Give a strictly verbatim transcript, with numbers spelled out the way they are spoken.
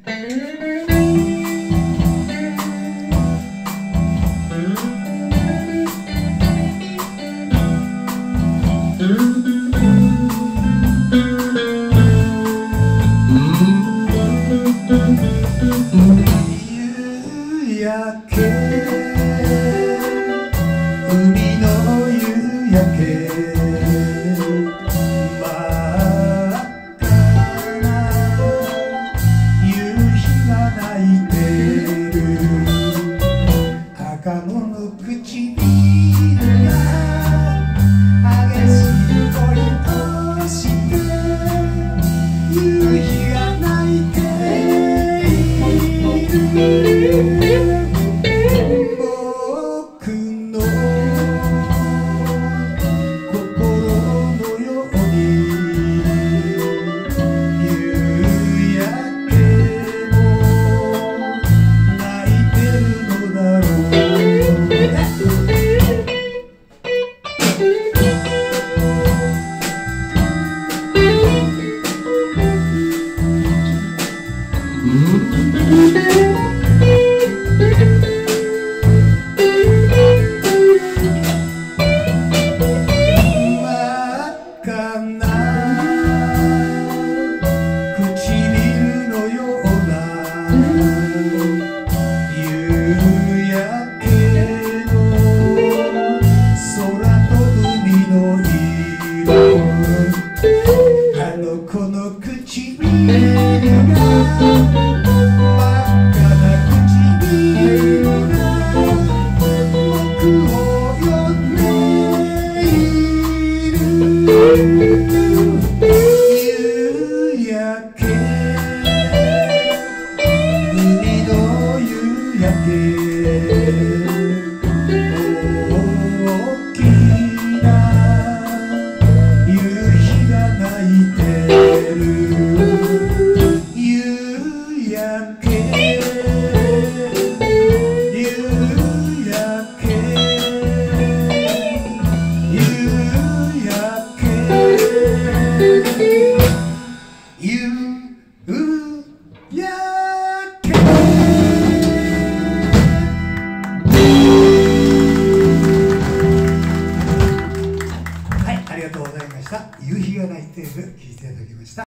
夕焼け、海の夕焼け、真っ赤な夕日が泣いてる。赤子の唇が激しい恋をして夕日が泣いている。僕の心のように夕焼けも泣いてるのだろう。うん